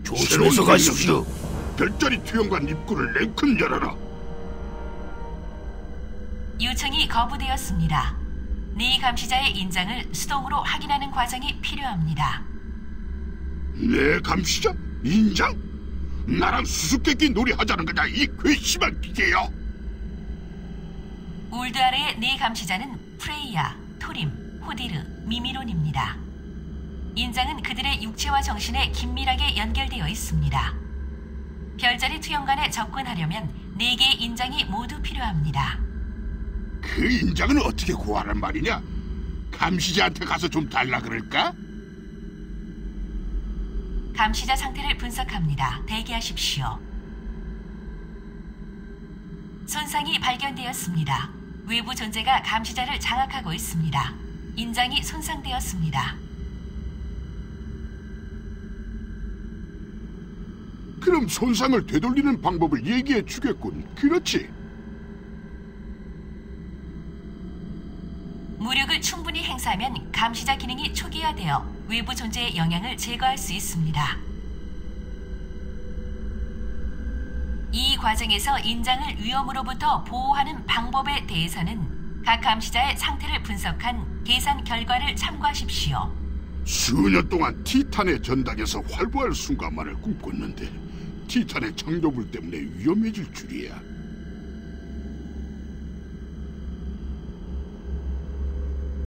조심해서 가십시오. 별자리 투영관 입구를 냉큼 열어라. 요청이 거부되었습니다. 네 감시자의 인장을 수동으로 확인하는 과정이 필요합니다. 내 감시자? 인장? 나랑 수수께끼 놀이하자는 거냐, 이 괘씸한 기계야. 울드 아래의 네 감시자는 프레이야, 토림, 호디르, 미미론입니다. 인장은 그들의 육체와 정신에 긴밀하게 연결되어 있습니다. 별자리 투영관에 접근하려면 4개의 인장이 모두 필요합니다. 그 인장은 어떻게 구하란 말이냐? 감시자한테 가서 좀 달라 그럴까? 감시자 상태를 분석합니다. 대기하십시오. 손상이 발견되었습니다. 외부 존재가 감시자를 장악하고 있습니다. 인장이 손상되었습니다. 그럼 손상을 되돌리는 방법을 얘기해 주겠군. 그렇지? 무력을 충분히 행사하면 감시자 기능이 초기화되어 외부 존재의 영향을 제거할 수 있습니다. 이 과정에서 인장을 위험으로부터 보호하는 방법에 대해서는 각 감시자의 상태를 분석한 계산 결과를 참고하십시오. 수년 동안 티탄의 전당에서 활보할 순간만을 꿈꿨는데 티탄의 창조물 때문에 위험해질 줄이야.